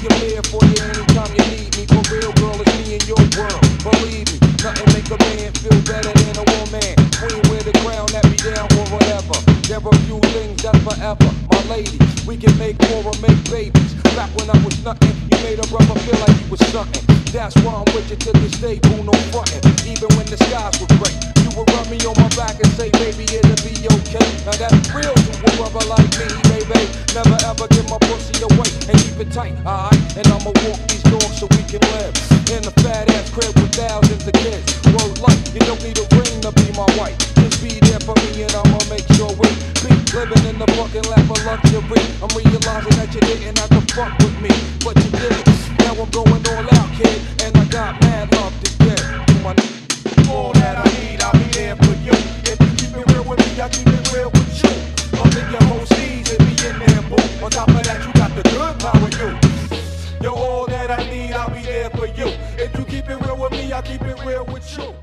I'm here for you anytime you need me. For real, girl, it's me in your world. Believe me, nothing make a man feel better than a woman. Queen wear the crown, that be down for whatever. There are few things that's forever. My lady, we can make war or make babies. Back when I was nothing, you made a brother feel like he was something. That's why I'm with you to this day, boo, no frontin'. Even when the skies were gray, you would rub me on my back and say, baby, it'll be okay. Now that's real to a brother like me, baby. Never ever give my pussy away and keep it tight, alright? And I'ma walk these dogs so we can live in a fat ass crib with thousands of kids. Word life, you don't need a ring to be my wife. Just be there for me and I'ma make sure we be living in the fucking lap of luxury. I'm realizing that you didn't have to fuck with me, but you did. Now I'm going all out, kid, and I got mad love to give. All that I need, I'll be there for you. If you keep it real with me, I keep it real with you. Up in your whole seas and be in there, boo. On top of that, you got the good power, you. Yo, all that I need, I'll be there for you. If you keep it real with me, I'll keep it real with you.